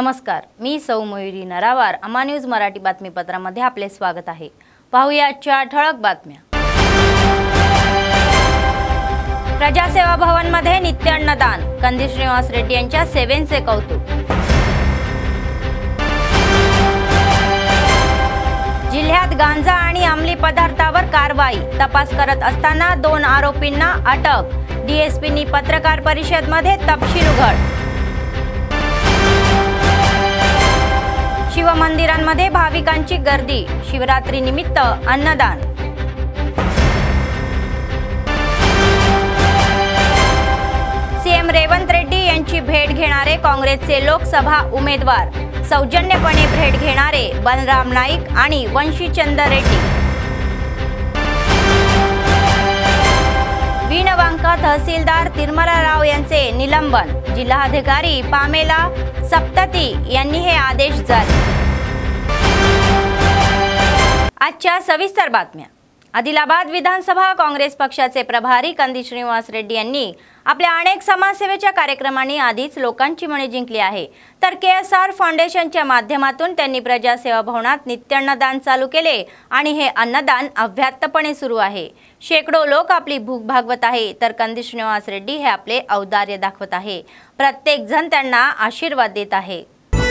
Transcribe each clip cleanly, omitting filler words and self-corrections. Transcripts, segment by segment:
नमस्कार, मी सौ मयुरी नरावार. अमा न्यूज मराठी बातमीपत्रामध्ये आपले स्वागत आहे. पाहूया आजच्या ठळक बातम्या. प्रजासेवा भवन मध्ये नित्य अन्नदान. कंदी श्रीनिवास रेड्डी यांच्या सेवेचे कौतुक. जिल्ह्यात गांजा आणि अंमली पदार्थावर कारवाई. तपास करत असताना 2 आरोपींना अटक. डीएसपींनी पत्रकार परिषदेमध्ये तपशील उघड. शिवमंदिरांमध्ये भाविकांची गर्दी. शिवरात्री निमित्त अन्नदान. सीएम रेवंत रेड्डी यांची भेट घेणारे काँग्रेसचे लोकसभा उमेदवार. सौजन्यपणे भेट घेणारे बलराम नाईक आणि वंशीचंद्र रेड्डी. विनवांका तहसीलदार तिरुमला राव यांचे निलंबन. जिल्हाधिकारी पामेला सप्तती यांनी हे आदेश जारी. आजच्या सविस्तर बातम्या. आदिलाबाद विधानसभा काँग्रेस पक्षाचे प्रभारी कंदी श्रीनिवास रेड्डी यांनी आपल्या अनेक समाजसेवेच्या कार्यक्रमांनी आधीच लोकांची मने जिंकली आहे. तर KSR फाउंडेशनच्या माध्यमातून त्यांनी प्रजासेवा भवनात नित्य अन्नदान चालू केले आणि हे अन्नदान अव्याहतपणे सुरू आहे. शेकडो लोक आपली भूक भागवत आहे, तर कंदी श्रीनिवास रेड्डी हे आपले औदार्य दाखवत आहे. प्रत्येक जण त्यांना आशीर्वाद देत आहे.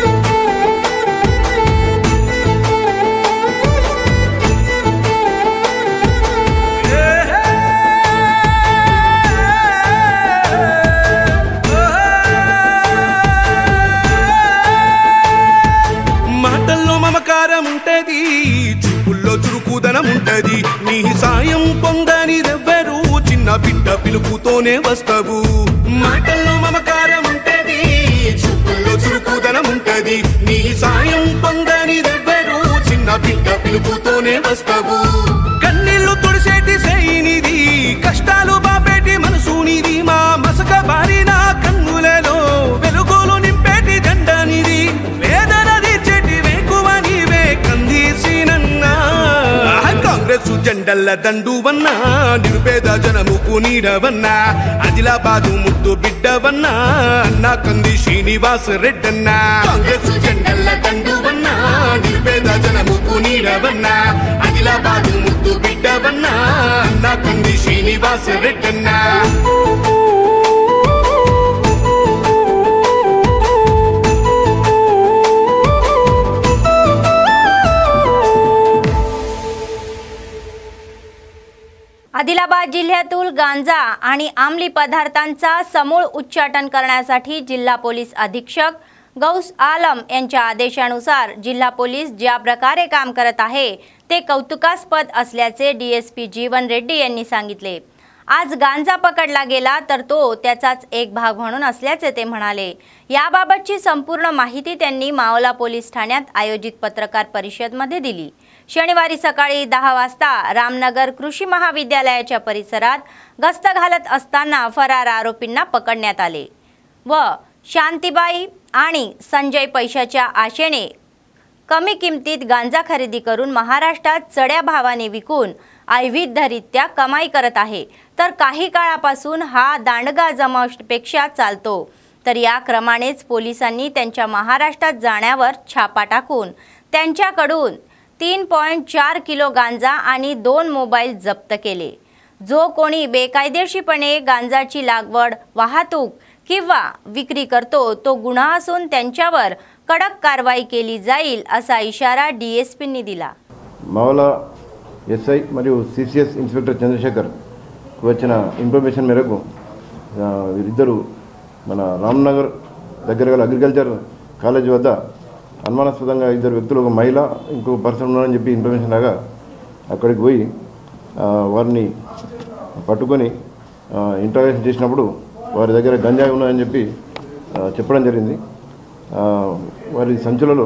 చూపుల్లో చురుకుదనం ఉంటది. నీ సాయం పొందనిదెవ్వరు, చిన్న బిడ్డ పిలుపుతోనే వస్తావు. మాటల్లో మమకారం ఉంటది, చూపుల్లో చురుకుదనం ఉంటది. నీ సాయం పొందనిదెవ్వరు, చిన్న బిడ్డ పిలుపుతోనే వస్తావు. కన్నీళ్లు తుడిసేటి సైనిది, కష్టాలు బాపేటి మనసునిది. మా మసక బారిన కన్నులలో వెలుగులు నింపేటి జెండానిది. వేదన తీర్చేటి వేకువ నీవే కందీసినన్నా. కాంగ్రెస్ జెండల్ల దండువన్నా, నిరుపేద జనముకు నీడవన్నా. ఆదిలాబాదు ముద్దు బిడ్డవన్నా, అన్నా కంది శ్రీనివాస్ రెడ్డన్నా. కాంగ్రెస్ జెండల్ల దండువన్నా, నిరుపేద జనముకు నీడవన్నా. ఆదిలాబాదు ముద్దు బిడ్డవన్నా, అన్నా కంది శ్రీనివాస్ రెడ్డన్నా. आदिलाबाद जिल्ह्यातील गांजा आणि अंमली पदार्थांचा समूळ उच्चाटन करण्यासाठी जिल्हा पोलीस अधीक्षक गौस आलम यांच्या आदेशानुसार जिल्हा पोलीस ज्या प्रकारे काम करत आहे ते कौतुकास्पद असल्याचे डीएसपी जीवन रेड्डी यांनी सांगितले. आज गांजा पकडला गेला तर तो त्याचाच एक भाग म्हणून असल्याचे ते म्हणाले. याबाबतची संपूर्ण माहिती त्यांनी मावला पोलीस ठाण्यात आयोजित पत्रकार परिषदेमध्ये दिली. शनिवारी सकाळी 10 वाजता रामनगर कृषी महाविद्यालयाच्या परिसरात गस्त घालत असताना फरार आरोपींना पकडण्यात आले व शांतीबाई आणि संजय पैशाच्या आशेने कमी किमतीत गांजा खरेदी करून महाराष्ट्रात चढ्या भावाने विकून अवैधरित्या कमाई करत आहे. तर काही काळापासून हा दांडगा जमावापेक्षा चालतो. तर या क्रमानेच पोलिसांनी त्यांच्या महाराष्ट्रात जाण्यावर छापा टाकून त्यांच्याकडून 3.4 किलो गांजा आणि 2 मोबाईल जप्त केले. जो कोणी बेकायदेशीरपणे गांजाची लागवड, वाहतूक किंवा विक्री करतो तो गुन्हा असून त्यांच्यावर कडक कारवाई केली जाईल असा इशारा डीएसपींनी दिला. मावला एसఐ మరియు सीसीएस ఇన్స్పెక్టర్ చంద్రశేఖర్ వచ్చిన ఇన్ఫర్మేషన్ మేరకు ఇద్దరు మన రామ్నగర్ దగ్గర గల అగ్రికల్చర్ కాలేజ్ వద్ద అనుమానాస్పదంగా ఇద్దరు వ్యక్తులు, ఒక మహిళ ఇంకో పర్సన్ ఉన్నారని చెప్పి ఇన్ఫర్మేషన్ లాగా అక్కడికి పోయి వారిని పట్టుకొని ఇంటర్వ్యూషన్ చేసినప్పుడు వారి దగ్గర గంజాయి ఉన్నాయని చెప్పి చెప్పడం జరిగింది. వారి సంచులలో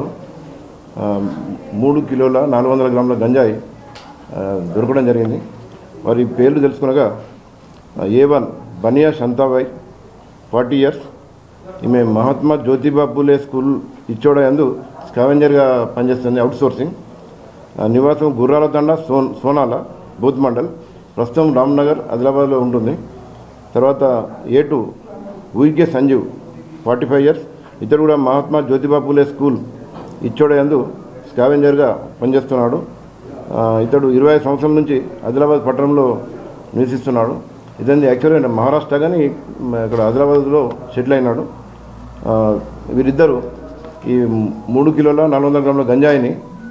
3 కిలోల 400 గ్రాముల గంజాయి దొరకడం జరిగింది. వారి పేర్లు తెలుసుకునగా A1 బనియా శాంతాబాయి 40 years, ఈమె మహాత్మా జ్యోతిబా పూలే స్కూల్ ఇచ్చోడ యందు స్కావెంజర్గా పనిచేస్తుంది, అవుట్సోర్సింగ్. నివాసం గుర్రాల తండ సోనాల బూత్ మండల్, ప్రస్తుతం రామ్నగర్ ఆదిలాబాద్లో ఉంటుంది. తర్వాత A2 ఊరికే సంజీవ్ 45 years, ఇతడు కూడా మహాత్మా జ్యోతిబా పూలే స్కూల్ ఇచ్చోడ యందు స్కావెంజర్గా పనిచేస్తున్నాడు. ఇతడు 25 సంవత్సరాల నుంచి ఆదిలాబాద్ పట్టణంలో నివసిస్తున్నాడు. ఇతని యాక్చువల్గా మహారాష్ట్ర కానీ ఇక్కడ ఆదిలాబాద్లో సెటిల్ అయినాడు. వీరిద్దరూ ఈ 3 కిలోల 400 గ్రాముల గంజాయిని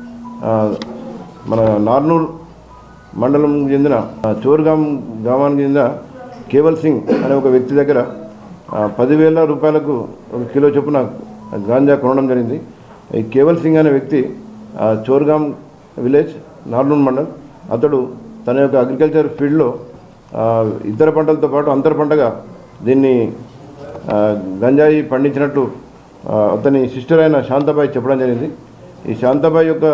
మన నార్నూర్ మండలం చెందిన చోర్గాం గ్రామానికి చెందిన కేవల్ సింగ్ అనే ఒక వ్యక్తి దగ్గర 10,000 రూపాయలకు 1 కిలో చొప్పున గాంజా కొనడం జరిగింది. ఈ కేవల్ సింగ్ అనే వ్యక్తి చోర్గాం విలేజ్ నార్నూర్ మండల్. అతడు తన యొక్క అగ్రికల్చర్ ఫీల్డ్లో ఇతర పంటలతో పాటు అంతర పంటగా దీన్ని గంజాయి పండించినట్లు అతని సిస్టర్ అయిన శాంతాబాయి చెప్పడం జరిగింది. ఈ శాంతాబాయి యొక్క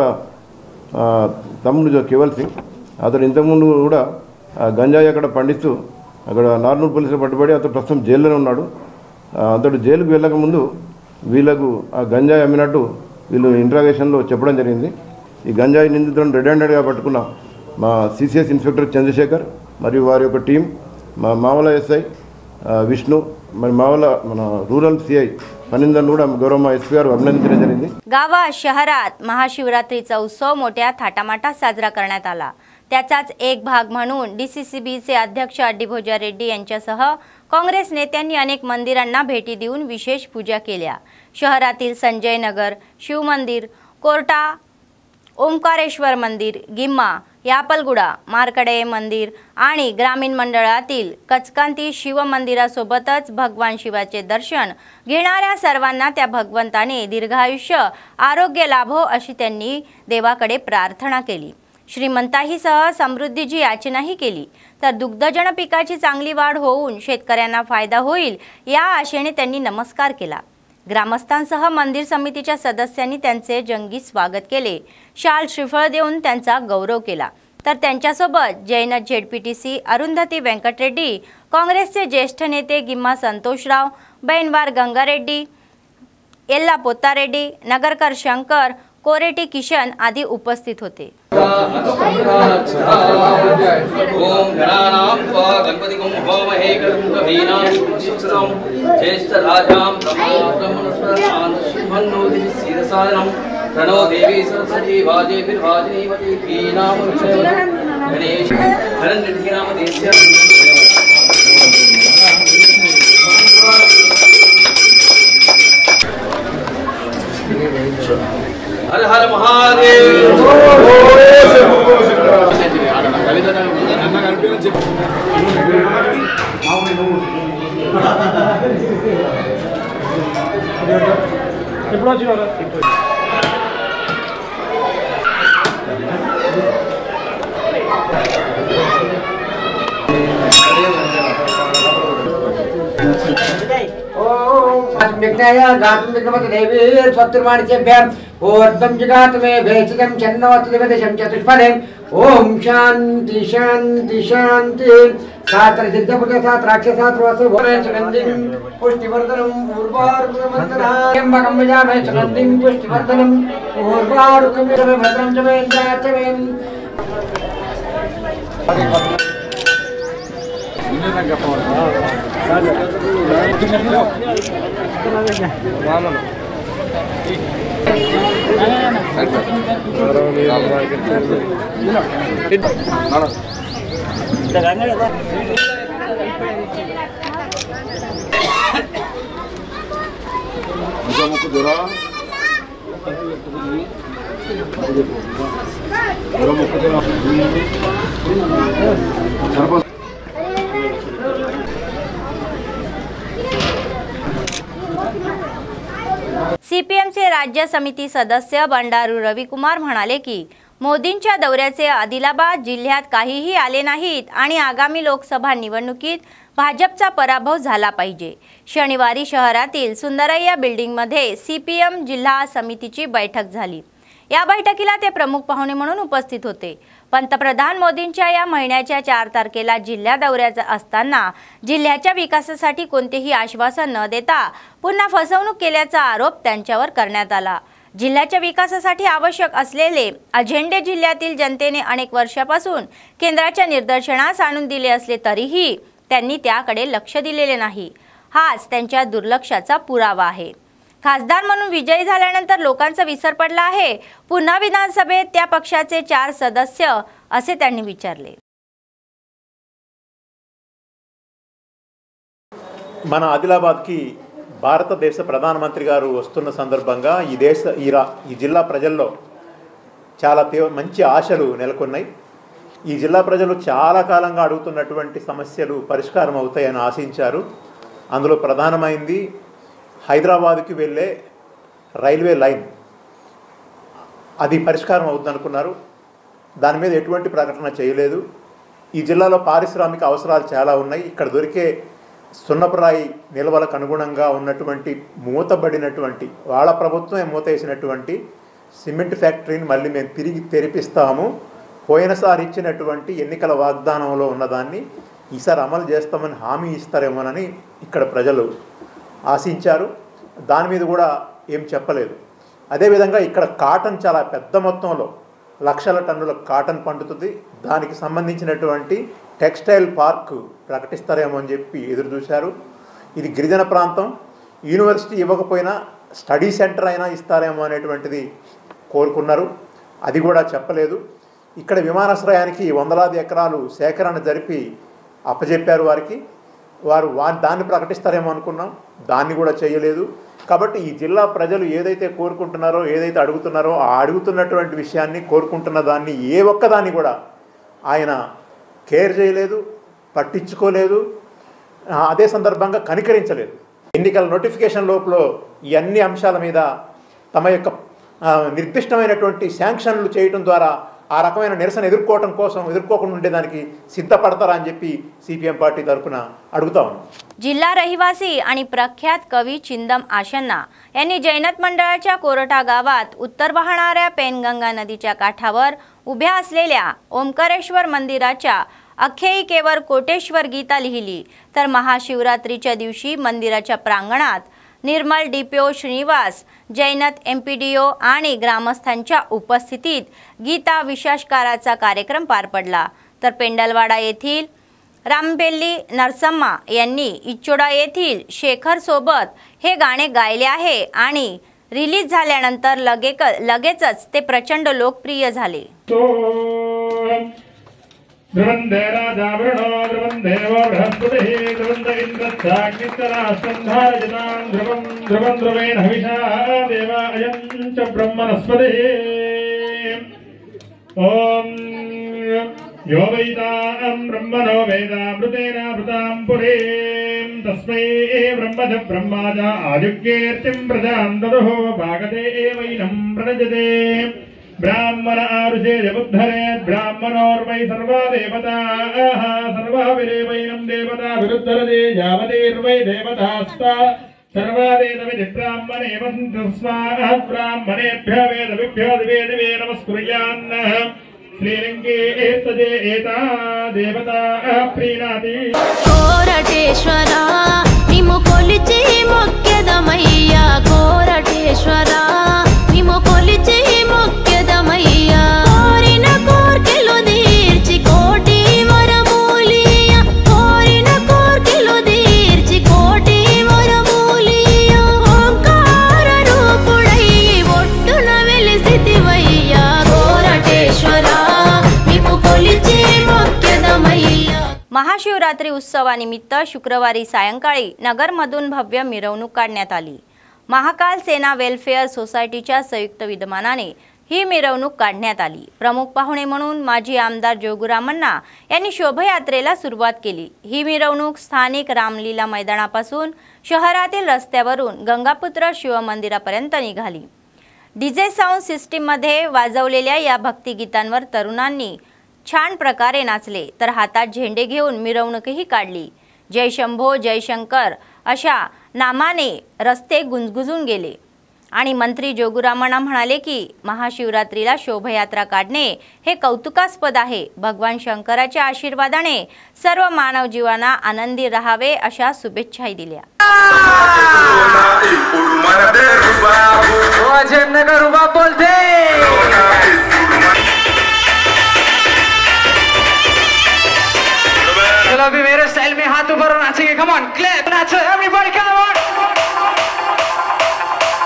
తమ్ముడు కేవల్ సింగ్ అతడు ఇంతకుముందు కూడా గంజాయి అక్కడ పండిస్తూ అక్కడ నార్నూర్ పోలీసులు పట్టుబడి అతడు ప్రస్తుతం జైల్లోనే ఉన్నాడు. అతడు జైలుకు వెళ్ళకముందు వీళ్ళకు ఆ గంజాయి అమ్మినట్టు వీళ్ళు ఇంట్రాగేషన్లో చెప్పడం జరిగింది. ఈ గంజాయి నిందితులను రెడ్ హ్యాండెడ్గా పట్టుకున్న మా సిసిఎస్ ఇన్స్పెక్టర్ చంద్రశేఖర్ మరియు వారి యొక్క టీం, మా మావల ఎస్ఐ విష్ణు, మరి మావల మన రూరల్ సిఐ फनिंदर गौरव एसपी गारू अभिनंदन జరిగింది. गावात शहरात महाशिवरात्रीचा उत्सव मोठ्या थाटामाटात साजरा करण्यात आला. त्याचाच एक भाग म्हणून डीसीसीबीचे अध्यक्ष अड्डीभोजा रेड्डी यांच्यासह काँग्रेस नेत्यांनी अनेक मंदिरांना भेटी देऊन विशेष पूजा केल्या. शहरातील संजय नगर, शिव मंदिर, कोर्टा, ओंकारेश्वर मंदिर, गिम्मा, यापलगुडा, मार्कंडेय मंदिर आणि ग्रामीण मंडळातील कचकांती शिव मंदिरासोबतच भगवान शिवाचे दर्शन घेणाऱ्या सर्वांना त्या भगवंताने दीर्घायुष्य आरोग्य लाभो अशी त्यांनी देवाकडे प्रार्थना केली. श्रीमंताहीसह समृद्धीची याचनाही केली. तर दुग्धजन्य पिकाची चांगली वाढ होऊन शेतकऱ्यांना फायदा होईल या आशेने त्यांनी नमस्कार केला. ग्रामस्थांसह मंदिर समितीच्या सदस्यांनी त्यांचे जंगी स्वागत केले. शाल श्रीफळ देऊन त्यांचा गौरव केला. तर त्यांच्यासोबत जैन झेडपीटीसी अरुंधती वेंकटरेड्डी, काँग्रेसचे ज्येष्ठ नेते गिम्मा संतोषराव, बैनवार गंगारेड्डी, येल्ला पोत्तारेड्डी, नगरकर शंकर, कोरेटी किशन आदि उपस्थित होते. ओम गणानां गणपतिगं भवामहे गणपतीनां शिवं ज्येष्ठ राजां ब्रह्मणस्पदानन्दशिवन्नोति सीदसादनं प्रणो देवी सरस्वती वाजे विर्वाजिनीवती भीनामक्षय गणेश धननिधिनामदेस्य हर हर महादेव. ओम शांति शांति शांति. सात्र सिद्धपुत्र सात राक्षसात वासु सुगंधिं पुष्टिवर्धनं पूर्वारुकमंतरायं भगमजामे सुगंधिं पुष्टिवर्धनं पूर्वारुकमेव भद्रं च मे दाचमें. सीपीएमचे राज्य समिती सदस्य बंडारू रविकुमार म्हणाले की मोदींच्या दौऱ्याचे आदिलाबाद जिल्ह्यात काहीही आले नाहीत आणि आगामी लोकसभा निवडणुकीत भाजपचा पराभव झाला पाहिजे. शनिवारी शहरातील सुंदरैया बिल्डिंगमध्ये सीपीएम जिल्हा समितीची बैठक झाली. या बैठकीला ते प्रमुख पाहुणे म्हणून उपस्थित होते. पंतप्रधान मोदींच्या या महिन्याच्या 4 तारखेला जिल्हा दौऱ्याचा असताना जिल्ह्याच्या विकासासाठी कोणतेही आश्वासन न देता पुन्हा फसवणूक केल्याचा आरोप त्यांच्यावर करण्यात आला. जिल्ह्याच्या विकासासाठी आवश्यक असलेले अजेंडे जिल्ह्यातील जनतेने अनेक वर्षापासून केंद्राच्या निदर्शनास आणून दिले असले तरीही त्यांनी त्याकडे लक्ष दिलेले नाही. हाच त्यांच्या दुर्लक्षाचा पुरावा आहे. खासदार म्हणून विजयी झाल्यानंतर लोकांचा विसर पडला आहे. पुन्हा विधानसभेत त्या पक्षाचे 4 सदस्य असे त्यांनी विचारले. మన ఆదిలాబాద్కి భారతదేశ ప్రధానమంత్రి గారు వస్తున్న సందర్భంగా ఈ జిల్లా ప్రజల్లో చాలా మంచి ఆశలు నెలకొన్నాయి. ఈ జిల్లా ప్రజలు చాలా కాలంగా అడుగుతున్నటువంటి సమస్యలు పరిష్కారం అవుతాయని ఆశించారు. అందులో ప్రధానమైంది హైదరాబాద్కి వెళ్ళే రైల్వే లైన్, అది పరిష్కారం అవుతుందనుకున్నారు. దాని మీద ఎటువంటి ప్రకటన చేయలేదు. ఈ జిల్లాలో పారిశ్రామిక అవసరాలు చాలా ఉన్నాయి. ఇక్కడ దొరికే సున్నపురాయి నిల్వలకు అనుగుణంగా ఉన్నటువంటి మూతబడినటువంటి వాళ్ళ ప్రభుత్వం మూతేసినటువంటి సిమెంట్ ఫ్యాక్టరీని మళ్ళీ మేము తిరిగి తెరిపిస్తాము, పోయినసారి ఇచ్చినటువంటి ఎన్నికల వాగ్దానంలో ఉన్నదాన్ని ఈసారి అమలు చేస్తామని హామీ ఇస్తారేమోనని ఇక్కడ ప్రజలు ఆశించారు. దాని మీద కూడా ఏం చెప్పలేదు. అదేవిధంగా ఇక్కడ కాటన్ చాలా పెద్ద మొత్తంలో లక్షల టన్నుల కాటన్ పండుతుంది. దానికి సంబంధించినటువంటి టెక్స్టైల్ పార్క్ ప్రకటిస్తారేమో అని చెప్పి ఎదురు చూశారు. ఇది గిరిజన ప్రాంతం, యూనివర్సిటీ ఇవ్వకపోయినా స్టడీ సెంటర్ అయినా ఇస్తారేమో అనేటువంటిది కోరుకున్నారు. అది కూడా చెప్పలేదు. ఇక్కడ విమానాశ్రయానికి వందలాది ఎకరాలు సేకరణ జరిపి అప్పజెప్పారు వారు దాన్ని ప్రకటిస్తారేమో అనుకున్నాం. దాన్ని కూడా చేయలేదు. కాబట్టి ఈ జిల్లా ప్రజలు ఏదైతే కోరుకుంటున్నారో, ఏదైతే అడుగుతున్నారో, ఆ అడుగుతున్నటువంటి విషయాన్ని, కోరుకుంటున్న దాన్ని ఏ ఒక్కదాన్ని కూడా ఆయన కేర్ చేయలేదు, పట్టించుకోలేదు. అదే సందర్భంగా కనికరించలేదు. ఎన్నికల నోటిఫికేషన్ లోపల ఈ అన్ని అంశాల మీద తమ యొక్క నిర్దిష్టమైనటువంటి శాంక్షన్లు చేయడం ద్వారా ఆ రకమైన నిరసన ఎదుర్కోకుండా ఉండేదానికి సిద్ధపడతారా అని చెప్పి సిపిఎం పార్టీ తరఫुन अडुगता ఉన్నాం. जिल्हा रहिवासी आणि प्रख्यात कवी चिंदम आशन्ना यांनी जैनत मंडळाच्या कोरटा गावात उत्तर वाहणाऱ्या पेनगंगा नदीच्या काठावर उभ्या असलेल्या ओमकारेश्वर मंदिराच्या आख्यायिकेवर कोटेश्वर गीता लिहिली. तर महाशिवरात्रीच्या दिवशी मंदिराच्या प्रांगणात निर्मल डीपीओ श्रीनिवास, जैनत एमपीडीओ आणि ग्रामस्थांच्या उपस्थितीत गीता विशेषकाराचा कार्यक्रम पार पडला. तर पेंडलवाडा येथील रामबेल्ली नरसम्मा यांनी इच्चोडा येथील शेखर सोबत हे गाणे गायले आहे आणि रिलीज झाल्यानंतर लगेचच ते प्रचंड लोकप्रिय झाले. ध्रुवंदे राजा वरुणो ध्रुवंदेव बृहस्पतिः ध्रुवंद इन्द्रस्याग्निस्तरास्तन्धारजनां ध्रुवं ध्रुवं ध्रुवेण हविषा देवा अयं च ब्रह्मणस्पतिः. ॐ यो वैदां ब्रह्मणो वेदामृतेनामृतां पुरीं तस्मै ब्रह्म च ब्रह्मा च आयुर्कीर्तिं प्रजां ददुः भागते एवैनं प्रणजते. ब्राह्मण आरुषे बुद्धरे ब्राह्मणोर्वै सर्वा देवताः सर्वाभिरेवैनं देवता विरुद्धरते यावदेर्वै देवतास्ता सर्वादेवविधि ब्राह्मणे तस्मात् ब्राह्मणेभ्यः वेदविभ्यो दिवे दिवे नमस्कुर्यान्नः. श्रीलिङ्गे एतदे एता देवता प्रीणाति. कोरटेश्वरा निमु कोलिचि मोक्यदमय्या कोरटेश्वरा निमु कोलिचि मोक्यदमय्या कोरिन कोर्केलु दीर्चि कोटि वरमूलिय कोरिन कोर्केलु दीर्चि कोटि वरमूलिय ओंकार रूपुडै ఒట్టున వెలిసితివయ్యా कोरटेश्वरा निमु कोलिचि मोक्यदमय्या. महाशिवरात्री उत्सवानिमित्त शुक्रवारी सायंकाळी नगरमधून भव्य मिरवणूक काढण्यात आली. महाकाल सेना वेलफेअर सोसायटीच्या संयुक्त विद्यमानाने ही मिरवणूक काढण्यात आली. प्रमुख पाहुणे म्हणून माजी आमदार जोगुरामण्णा यांनी शोभायात्रेला सुरुवात केली. ही मिरवणूक स्थानिक रामलीला मैदानापासून शहरातील रस्त्यावरून गंगापुत्र शिवमंदिरापर्यंत निघाली. डीजे साऊंड सिस्टीममध्ये वाजवलेल्या या भक्तिगीतांवर तरुणांनी छान प्रकारे नाचले. तर हातात झेंडे घेऊन मिरवणूकही काढली. जय शंभो जय शंकर अशा नामाने रस्ते गुंजगुंजून गेले. आणि मंत्री जोगुरामण्णा म्हणाले की महाशिवरात्रीला शोभायात्रा काढणे हे कौतुकास्पद आहे. भगवान शंकराच्या आशीर्वादाने सर्व मानव जीवांना आनंदी राहावे अशा शुभेच्छाही दिल्या. चलो अभी मेरे स्टाइल में हाथ ऊपर नाचेंगे. कम ऑन क्लैप नाचो एवरीबॉडी कम ऑन.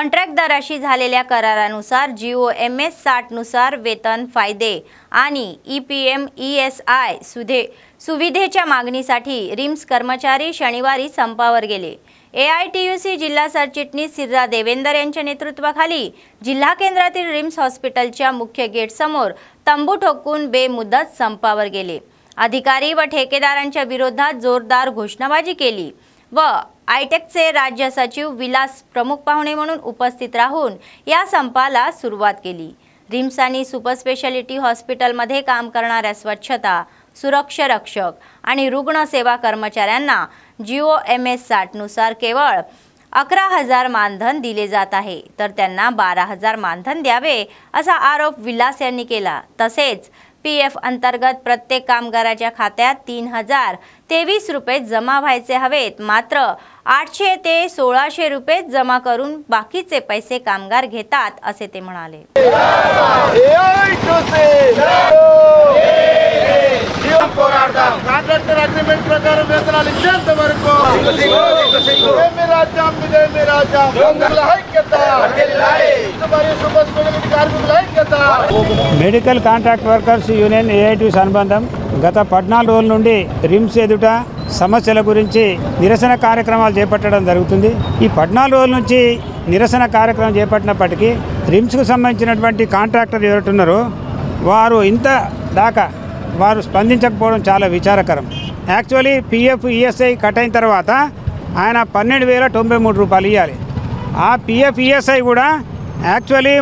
कॉन्ट्रॅक्ट दराशी झालेल्या करारानुसार GOMS 60 नुसार वेतन फायदे आणि EPM ESI सुविधेच्या मागणीसाठी रिम्स कर्मचारी शनिवारी संपावर गेले। AITUC जिल्हा सरचिटणीस सिर्रा देवेंदर यांच्या नेतृत्वाखाली जिल्हा केंद्रातील रिम्स हॉस्पिटलच्या मुख्य गेट समोर तंबू ठोकून बेमुदत संपावर गेले। अधिकारी व ठेकेदारांच्या विरोधात जोरदार घोषणाबाजी केली व आयटेकचे राज्य सचिव विलास प्रमुख पाहुणे म्हणून उपस्थित राहून या संपाला सुरुवात केली। रिम्स आणि सुपर स्पेशालिटी हॉस्पिटलमध्ये काम करणाऱ्या स्वच्छता, सुरक्षा रक्षक आणि रुग्ण सेवा कर्मचाऱ्यांना GOMS 60 नुसार केवळ 11,000 मानधन दिले जात आहे, तर त्यांना 12,000 मानधन द्यावे असा आरोप विलास यांनी केला। तसेच PF अंतर्गत प्रत्येक कामगाराच्या खात्यात 3,023 रुपये जमा व्हायचे हवेत, मात्र 800 ते 1600 रुपये जमा करून बाकीचे पैसे कामगार घेतात असे ते म्हणाले। కాంట్రాక్టర్ అగ్రిమెంట్ ప్రకారం వేతనాలు ఇచ్చేంత వరకు medical contract workers union AITUC అనుబంధం గత 14 రోజుల నుండి రిమ్స్ ఎదుట సమస్యల గురించి నిరసన కార్యక్రమాలు చేపట్టడం జరుగుతుంది। ఈ 14 రోజుల నుంచి నిరసన కార్యక్రమం చేపట్టినప్పటికీ రిమ్స్కు సంబంధించినటువంటి కాంట్రాక్టర్ ఎవరున్నారో వారు ఇంత దాకా వారు స్పందించకపోవడం చాలా విచారకరం। యాక్చువల్లీ PF ESI కట్ అయిన తర్వాత ఆయన 12,093 రూపాయలు ఇవ్వాలి। ఆ PF ESI కూడా యాక్చువల్లీ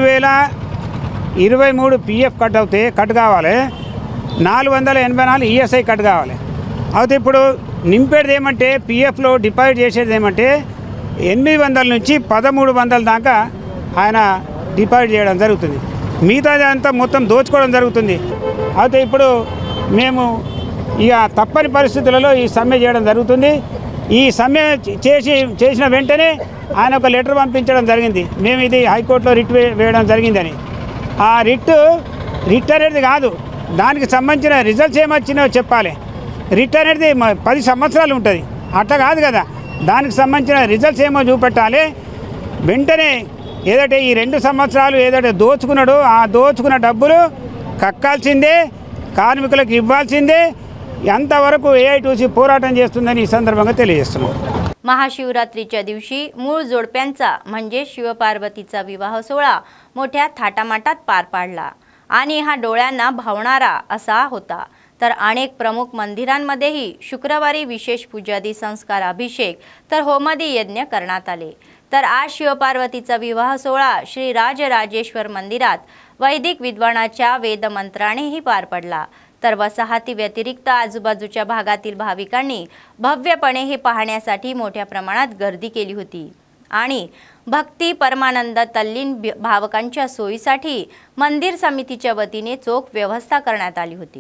3,023 PF కట్ కావాలి, 484 ESI కట్ కావాలి। అయితే ఇప్పుడు నింపేది ఏమంటే PFలో డిపాజిట్ చేసేది ఏమంటే 800 నుంచి 1,300 దాకా ఆయన డిపాజిట్ చేయడం జరుగుతుంది, మిగతాది అంతా మొత్తం దోచుకోవడం జరుగుతుంది। అయితే ఇప్పుడు మేము ఇక తప్పని పరిస్థితులలో ఈ సమ్మె చేయడం జరుగుతుంది। ఈ సమ్మె చేసిన వెంటనే ఆయన ఒక లెటర్ పంపించడం జరిగింది, మేము ఇది హైకోర్టులో రిట్ వేయడం జరిగిందని। ఆ రిట్ అనేది కాదు, దానికి సంబంధించిన రిజల్ట్స్ ఏమొచ్చినాయో చెప్పాలి। రిట్ అనేది 10 సంవత్సరాలు ఉంటుంది, అట్లా కాదు కదా, దానికి సంబంధించిన రిజల్ట్స్ ఏమో చూపెట్టాలి। వెంటనే ఏదైతే ఈ 2 సంవత్సరాలు ఏదైతే దోచుకున్నాడో ఆ దోచుకున్న డబ్బులు కక్కాల్సిందే, కార్మికులకు ఇవ్వాల్సిందే। అంతవరకు AITUC పోరాటం చేస్తుందని ఈ సందర్భంగా తెలియజేస్తున్నాం। महाशिवरात्रीच्या दिवशी मूळ जोडप्यांचा म्हणजे शिवपार्वतीचा विवाह सोहळा मोठ्या थाटामाटात पार पाडला आणि हा डोळ्यांना भावणारा असा होता। तर अनेक प्रमुख मंदिरांमध्येही शुक्रवारी विशेष पूजादी संस्कार, अभिषेक तर होमादी यज्ञ करण्यात आले। तर आज शिवपार्वतीचा विवाह सोहळा श्री राजराजेश्वर मंदिरात वैदिक विद्वानाच्या वेदमंत्रानेही पार पडला। तर वसाहती व्यतिरिक्त आजूबाजूच्या भागातील भाविकांनी भव्यपणे हे पाहण्यासाठी मोठ्या प्रमाणात गर्दी केली होती आणि भक्ती परमानंद तल्लीन भावकांच्या सोयीसाठी मंदिर समितीच्या वतीने चोख व्यवस्था करण्यात आली होती।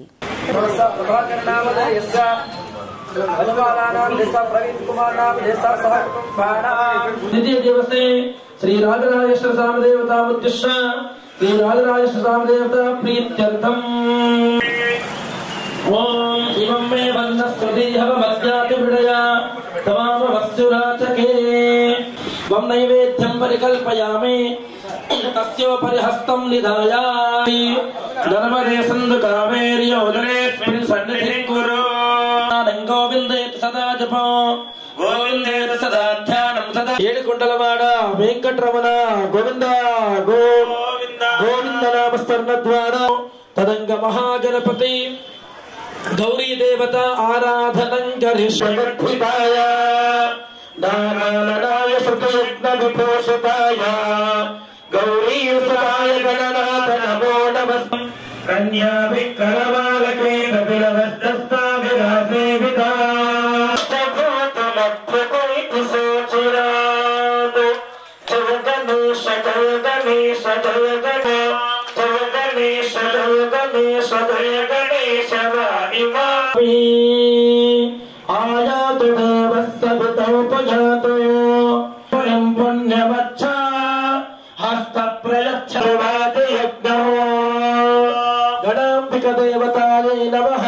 द्वितीय दिवसे श्री राजराजेश्वर सामदेवता उद्दिश्य श्री राजराजेश्वर सामदेवता प्रीत्यर्थम ओम इमं मे वन्दस्वती भवत्याति विडया तमाम वस्युराचके वं नैवेद्यं परिकल्पयामि तस्योपरि हस्तं निधायामि नर्मदे सिन्धु कावेरी उदरेऽस्मिन् सन्निधिं कुरु गोविन्देति सदा जपो गोविन्देति सदा ध्यानं सदा ఏడుకొండలవాడ వెంకటరమణ గోవింద గోవింద గోవింద నామస్మరణ ద్వారా తదంగ మహాగణపతి गौरी देवता आराधनं करिष्यमद्भुताय दानाननाय सुतयुग्म विभूषिताय गौरी सुताय गणनाथ नमो नमः कन्या विक्रमालके कपिलवस्तस्ता विरासेविता आयातु देवस्सवितोपजातो पुण्यं पुण्यमच्छा हस्तप्रयच्छवादियज्ञो गणाम्बिकदेवतायै नमः।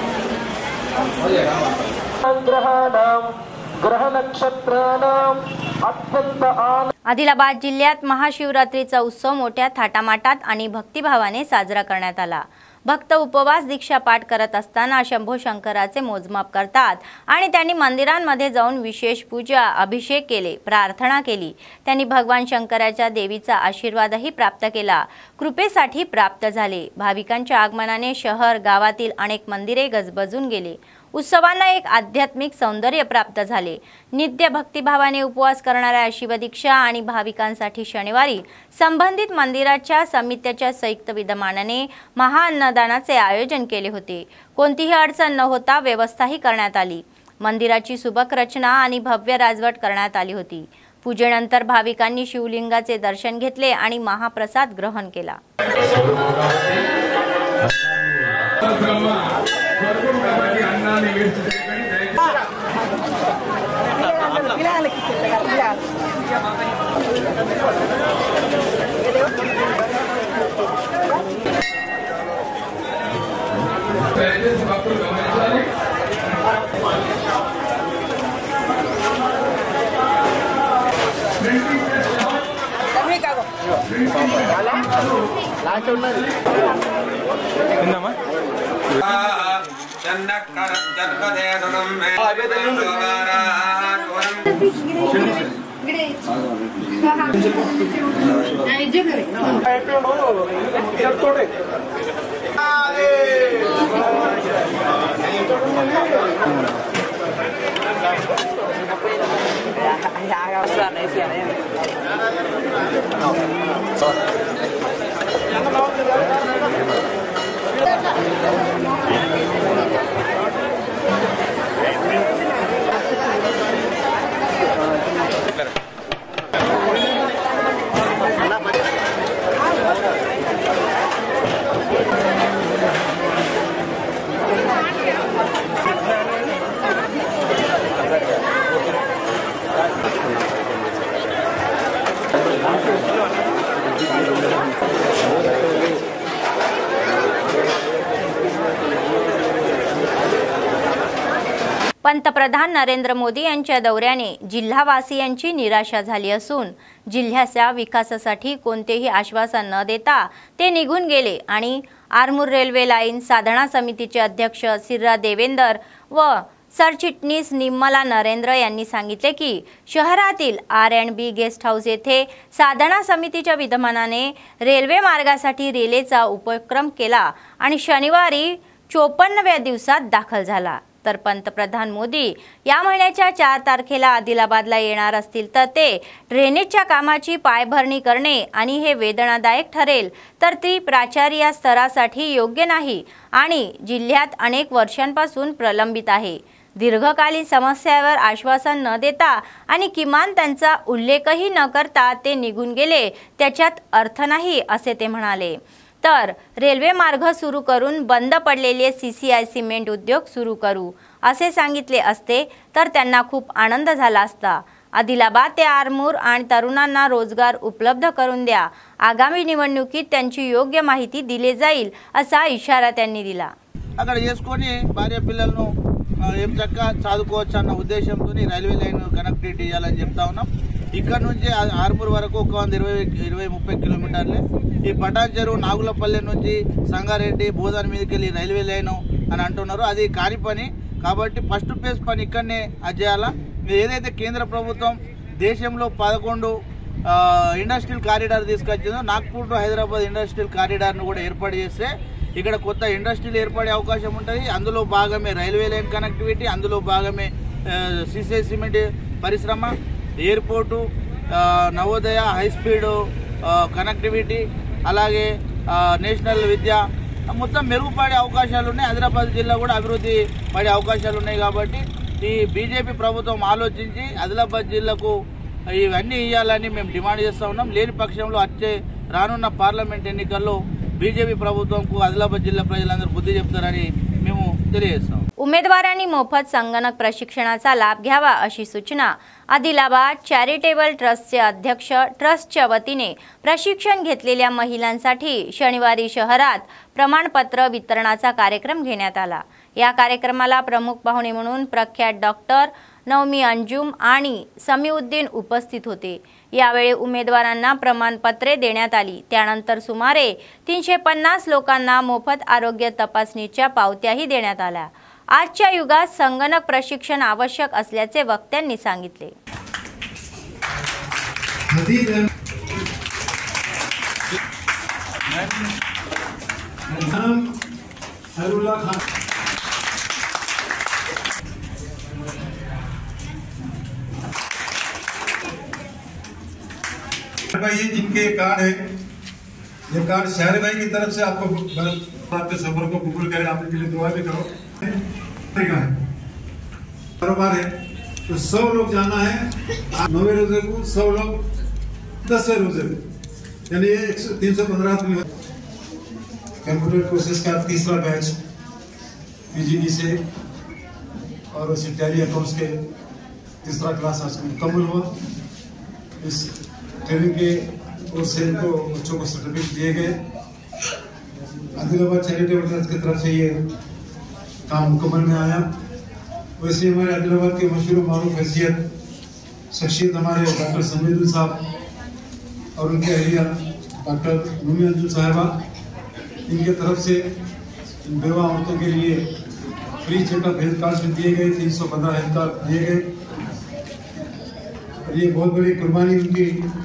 ग्रहाणां ग्रहनक्षत्राणां आदिलाबाद जिल्ह्यात महाशिवरात्रीचा उत्सव मोठ्या थाटामाटात आणि भक्तिभावाने साजरा करण्यात आला। भक्त उपवास दीक्षा पाठ करत असताना शंभो शंकराचे मोजमाप करतात आणि त्यांनी मंदिरांमध्ये जाऊन विशेष पूजा अभिषेक केले, प्रार्थना केली। त्यांनी भगवान शंकराच्या देवीचा आशीर्वादही प्राप्त केला, कृपेसाठी प्राप्त झाले। भाविकांच्या आगमनाने शहर गावातील अनेक मंदिरे गजबजून गेले। उत्सवांना एक आध्यात्मिक सौंदर्य प्राप्त झाले। नित्य भक्तिभावाने उपवास करणाऱ्या शिवदीक्षा आणि भाविकांसाठी शनिवारी संबंधित मंदिराच्या समित्याच्या संयुक्त विद्यमानाने महाअन्नदानाचे आयोजन केले होते। कोणतीही अडचण न होता व्यवस्थाही करण्यात आली। मंदिराची सुबक रचना आणि भव्य राजवट करण्यात आली होती। पूजेनंतर भाविकांनी शिवलिंगाचे दर्शन घेतले आणि महाप्रसाद ग्रहण केला। पंतप्रधान नरेंद्र मोदी यांच्या दौऱ्याने जिल्हावासियांची निराशा झाली असून जिल्ह्याच्या विकासासाठी कोणतेही आश्वासन न देता ते निघून गेले आणि आरमूर रेल्वे लाईन साधना समितीचे अध्यक्ष सिर्रा देवेंदर व सरचिटणीस निर्मला नरेंद्र यांनी सांगितले की शहरातील R&B गेस्ट हाऊस येथे साधना समितीच्या विद्यमानाने रेल्वे मार्गासाठी रेल्वेचा उपक्रम केला आणि शनिवारी 54व्या दिवसात दाखल झाला। तर पंतप्रधान मोदी या महिन्याच्या 4 तारखेला आदिलाबादला येणार असतील तर ते ड्रेनेजच्या कामाची पायाभरणी करणे आणि हे वेदनादायक ठरेल तर ती प्राचार्य स्तरासाठी योग्य नाही आणि जिल्ह्यात अनेक वर्षांपासून प्रलंबित आहे। दीर्घकालीन समस्यावर आश्वासन न देता आणि किमान त्यांचा उल्लेखही न करता ते निघून गेले त्याच्यात अर्थ नाही असे ते म्हणाले। तर रेल्वे मार्ग सुरू करून बंद पडलेले CCI सिमेंट उद्योग सुरू करू असे सांगितले असते तर त्यांना खूप आनंद झाला असता। आदिलाबाद ते आरमूर आणि तरुणांना रोजगार उपलब्ध करून द्या। आगामी निवडणुकीत त्यांची योग्य माहिती दिली जाईल असा इशारा त्यांनी दिला। అక్కడ చేసుకొని భార్య పిల్లలను ఏం చక్క చదువుకోవచ్చు అన్న ఉద్దేశంతో రైల్వే లైన్ కనెక్టివిటీ చేయాలని చెప్తా ఉన్నాం। ఇక్కడ నుంచి ఆర్మూర్ వరకు 120-30 కిలోమీటర్లే। ఈ పటాన్ చెరువు నాగులపల్లె నుంచి సంగారెడ్డి బోధన్ మీదకి వెళ్ళి రైల్వే లైన్ అని అంటున్నారు, అది కాని పని కాబట్టి ఫస్ట్ ఫేజ్ పని ఇక్కడనే అది చేయాలా। ఏదైతే కేంద్ర ప్రభుత్వం దేశంలో 11 ఇండస్ట్రియల్ కారిడార్ తీసుకొచ్చిందో నాగ్పూర్ టు హైదరాబాద్ ఇండస్ట్రియల్ కారిడార్ను కూడా ఏర్పాటు చేస్తే ఇక్కడ కొత్త ఇండస్ట్రీలు ఏర్పడే అవకాశం ఉంటుంది। అందులో భాగమే రైల్వే లైన్ కనెక్టివిటీ, అందులో భాగమే CCI సిమెంట్ పరిశ్రమ, airport, Navodaya high speed connectivity, అలాగే నేషనల్ విద్య మొత్తం మెరుగుపడే అవకాశాలు ఉన్నాయి। ఆదిలాబాద్ జిల్లా కూడా అభివృద్ధి పడే అవకాశాలు ఉన్నాయి కాబట్టి ఈ బీజేపీ ప్రభుత్వం ఆలోచించి ఆదిలాబాద్ జిల్లాకు ఇవన్నీ ఇవ్వాలని మేము డిమాండ్ చేస్తూ ఉన్నాం। లేని పక్షంలో వచ్చే రానున్న పార్లమెంట్ ఎన్నికల్లో बीजेपी ప్రభుత్వంకు ఆదిలాబాద్ జిల్లా ప్రజలందరూ బుద్ధి చెప్తారని మేము తెలియజేస్తాం। उमेदवारांनी मोफत संगणक प्रशिक्षणाचा लाभ घ्यावा अशी सूचना आदिलाबाद चॅरिटेबल ट्रस्टचे अध्यक्ष ट्रस्टच्या वतीने प्रशिक्षण घेतलेल्या महिलांसाठी शनिवारी शहरात प्रमाणपत्र वितरणाचा कार्यक्रम घेण्यात आला। या कार्यक्रमाला प्रमुख पाहुणे म्हणून प्रख्यात डॉक्टर नवमी अंजुम आणि समीउद्दीन उपस्थित होते। यावेळी उमेदवारांना प्रमाणपत्रे देण्यात आली। त्यानंतर सुमारे 350 लोकांना मोफत आरोग्य तपासणीच्या पावत्याही देण्यात आल्या। आजच्या युगात संगणक प्रशिक्षण आवश्यक असल्याचे वक्त्यांनी सांगितले। ये जिनके कार्ड है, ये कार्ड शहर भाई की तरफ से आपको आपके सफर को कबूल करे, आपके लिए दुआ भी करो। कारोबार है तो 100 लोग जाना है 9वें रोजे को, 100 लोग 10वें रोजे को, यानी ये 315 आदमी। कंप्यूटर कोर्सेज का तीसरा बैच पीजीडी से और उसी टैली अकाउंट्स के तीसरा क्लास आज मुकम्मल हुआ। इस ट्रेनिंग के और से इनको बच्चों को सर्टिफिकेट दिए गए। आदिलाबाद चैरिटेबल ट्रस्ट की तरफ से ये काम मुकम्मल में आया। वैसे हमारे आदिलाबाद के मशहूर मारूफ हैसियत शख्सियत हमारे डॉक्टर समीउद्दीन साहब और उनके अहलिया डॉक्टर नवमी अंजुम साहिबा, इनके तरफ से इन बेवा औरतों के लिए फ्री चेकअप हेल्थ कार्ड दिए गए, 315 हेल्थ कार्ड दिए गए। और ये बहुत बड़ी कुर्बानी उनकी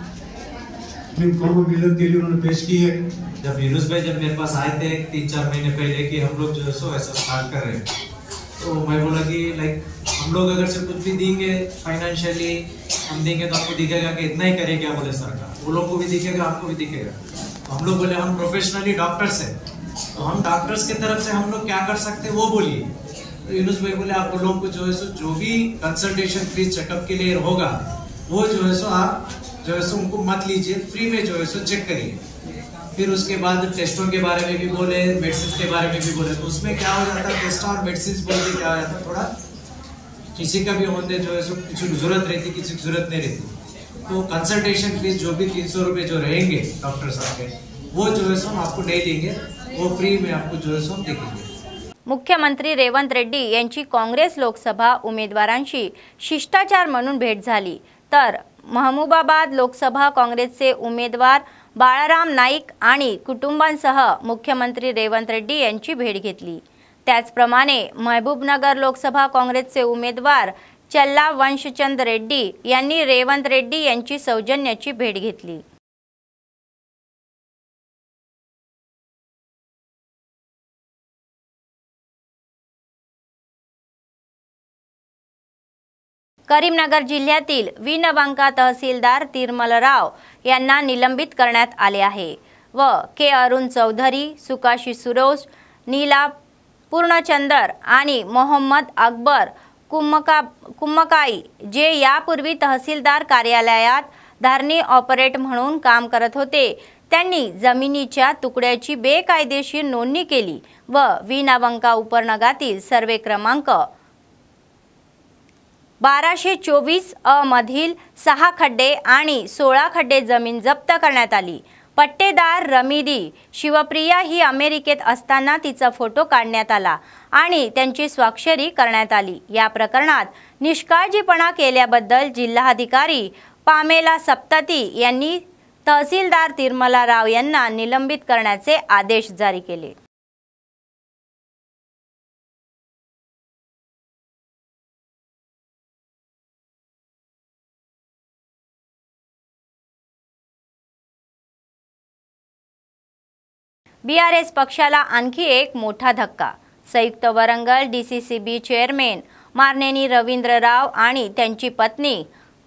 कौम मिलत के लिए उन्होंने पेश की है। जब यूनुस भाई जब मेरे पास आए थे 3-4 महीने पहले कि हम लोग जो है सो ऐसा स्टार्ट कर रहे हैं, तो मैं बोला कि लाइक हम लोग अगर से कुछ भी देंगे फाइनेंशियली हम देंगे तो आपको दिखेगा कि इतना ही करे क्या बोले सरकार, वो लोग को भी दिखेगा आपको भी दिखेगा। तो हम लोग बोले हम प्रोफेशनली डॉक्टर्स हैं, तो हम डॉक्टर्स की तरफ से हम लोग क्या कर सकते हैं वो बोलिए। तो यूनुस भाई बोले आप लोग को जो है सो जो भी कंसल्टेशन फ्री चेकअप के लिए होगा वो जो है सो आप जो है सो उनको मत लीजिए, फ्री में जो है सो चेक करिए। फिर उसके बाद टेस्टों के बारे में भी बोले, मेडिसिन के बारे में भी बोले। तो उसमें क्या हो जाता है, टेस्ट और मेडिसिन बोल के क्या हो जाता है, थोड़ा किसी का भी होते जो है सो किसी की जरूरत रहती, किसी की जरूरत नहीं रहती। तो कंसल्टेशन फीस जो भी 300 रुपये जो रहेंगे डॉक्टर साहब के, वो जो है सो हम आपको नहीं देंगे, वो फ्री में आपको जो है सो हम देखेंगे। मुख्यमंत्री रेवंत रेड्डी यांची काँग्रेस लोकसभा उमेदवारांशी शिष्टाचार म्हणून भेट झाली, तर महबूबाबाद लोकसभा काँग्रेसचे उमेदवार बाळाराम नाईक आणि कुटुंबांसह मुख्यमंत्री रेवंत रेड्डी यांची भेट घेतली। त्याचप्रमाणे महबूबनगर लोकसभा काँग्रेसचे उमेदवार चल्ला वंशचंद रेड्डी यांनी रेवंत रेड्डी यांची सौजन्याची भेट घेतली। करीमनगर जिल्ह्यातील विनवंका तहसीलदार तिरमलराव यांना निलंबित करण्यात आले आहे व के अरुण चौधरी, सुकाशी सुरोज, नीला पूर्णचंदर आणि मोहम्मद अकबर कुम्मकाई जे यापूर्वी तहसीलदार कार्यालयात धारणी ऑपरेट म्हणून काम करत होते, त्यांनी जमिनीच्या तुकड्याची बेकायदेशीर नोंदणी केली व विनवंका उपनगरातील सर्वे क्रमांक 1224 अ मधील 6 खड्डे आणि 16 खड्डे जमीन जप्त करण्यात आली। पट्टेदार रमिदी शिवप्रिया ही अमेरिकेत असताना तिचा फोटो काढण्यात आला आणि त्यांची स्वाक्षरी करण्यात आली। या प्रकरणात निष्काळजीपणा केल्याबद्दल जिल्हाधिकारी पामेला सप्तती यांनी तहसीलदार तिरमलराव यांना निलंबित करण्याचे आदेश जारी केले। बीआरएस पक्षाला आणखी एक मोठा धक्का। संयुक्त वरंगल डीसीसीबी चेअरमन मारनेनी रवींद्रराव आणि त्यांची पत्नी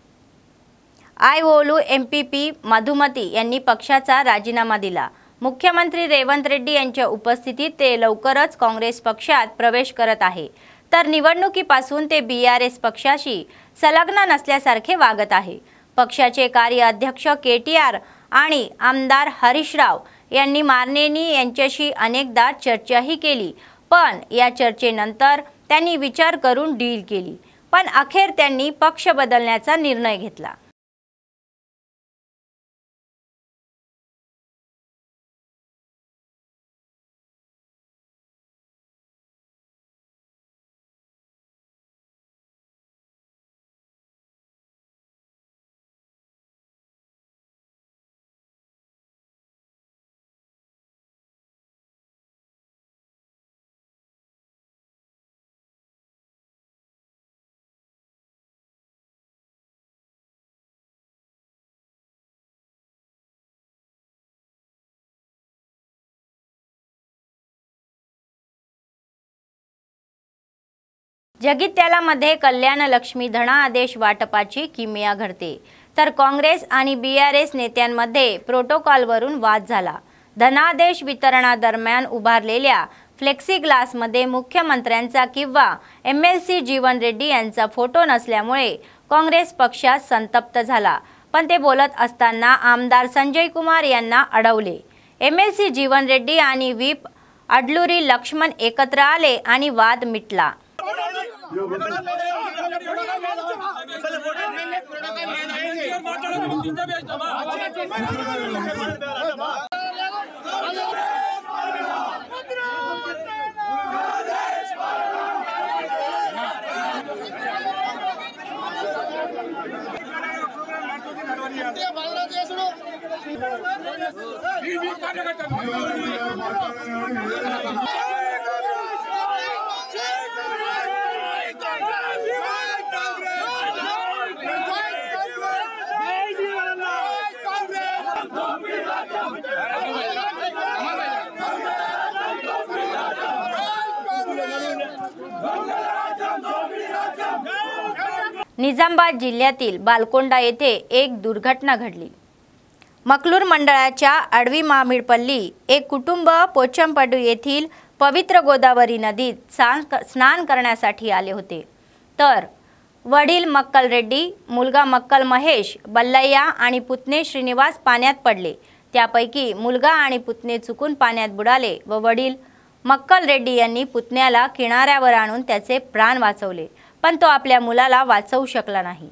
आयओलू एमपीपी मधुमती यांनी पक्षाचा राजीनामा दिला। मुख्यमंत्री रेवंत रेड्डी यांच्या उपस्थितीत ते लवकरच काँग्रेस पक्षात प्रवेश करत आहे, तर निवडणुकीपासून ते बीआरएस पक्षाशी संलग्न नसल्यासारखे वागत आहे। पक्षाचे कार्य अध्यक्ष केटीआर आणि आमदार हरीशराव यांनी मारनेनी यांच्याशी अनेकदा चर्चाही केली, पण या चर्चेनंतर त्यांनी विचार करून डील केली, पण अखेर त्यांनी पक्ष बदलण्याचा निर्णय घेतला। जगित्यालामध्ये कल्याण लक्ष्मी धनादेश वाटपाची किमया घडते, तर काँग्रेस आणि BRS नेत्यांमध्ये प्रोटोकॉलवरून वाद झाला। धनादेश वितरणादरम्यान उभारलेल्या फ्लेक्सी ग्लासमध्ये मुख्यमंत्र्यांचा किंवा MLC जीवन रेड्डी यांचा फोटो नसल्यामुळे काँग्रेस पक्षात संतप्त झाला, पण ते बोलत असताना आमदार संजय कुमार यांना अडवले। MLC जीवन रेड्डी आणि व्हीप अडलूरी लक्ष्मण एकत्र आले आणि वाद मिटला। निजामाबाद जिल्ह्यातील बालकोंडा येथे एक दुर्घटना घडली। मकलूर मंडळाच्या आडवी मामिडपल्ली एक कुटुंब पोचमपडू येथील पवित्र गोदावरी नदीत स्नान करण्यासाठी आले होते, तर वडील मक्कल रेड्डी, मुलगा मक्कल महेश, बल्लय्या आणि पुतणे श्रीनिवास पाण्यात पडले। त्यापैकी मुलगा आणि पुतणे चुकून पाण्यात बुडाले व वडील मक्कल रेड्डी यांनी पुतण्याला किनाऱ्यावर आणून त्याचे प्राण वाचवले, पण तो आपल्या मुलाला वाचवू शकला नाही।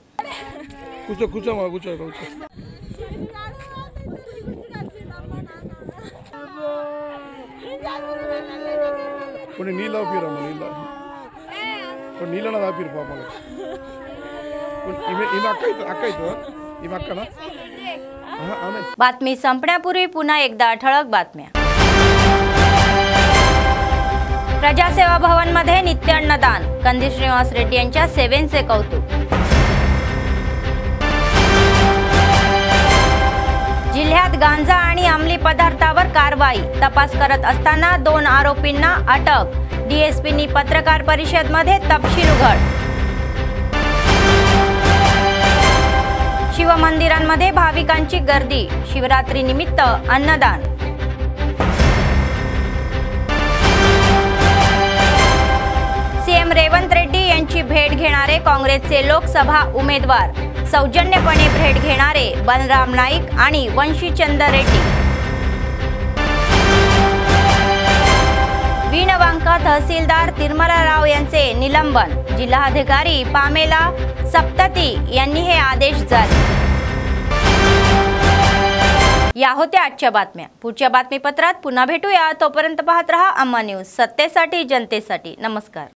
बातमी संपण्यापूर्वी पुन्हा एकदा ठळक बातम्या। प्रजासेवा भवन मध्ये नित्य अन्नदान, कंदी श्रीनिवास रेड्डी यांच्या सेवेचे कौतुक। जिल्ह्यात गांजा आणि अंमली पदार्थावर कारवाई, तपास करत असताना 2 आरोपींना अटक। DSPनी पत्रकार परिषद मध्ये तपशील उघड। शिवमंदिरांमध्ये भाविकांची गर्दी, शिवरात्री निमित्त अन्नदान। सीएम रेवंत रेड्डी यांची भेट घेणारे काँग्रेसचे लोकसभा उमेदवार, सौजन्यपणे भेट घेणारे बलराम नाईक आणि वंशीचंद्र रेड्डी। विनवांका तहसीलदार तिरुमला राव यांचे निलंबन, जिल्हाधिकारी पामेला सप्तती यांनी हे आदेश जारी। या होत्या आजच्या बातम्या। पुढच्या बातमीपत्रात पुन्हा भेटूया, तोपर्यंत पाहत रहा अम्मा न्यूज, सत्तेसाठी जनतेसाठी। नमस्कार।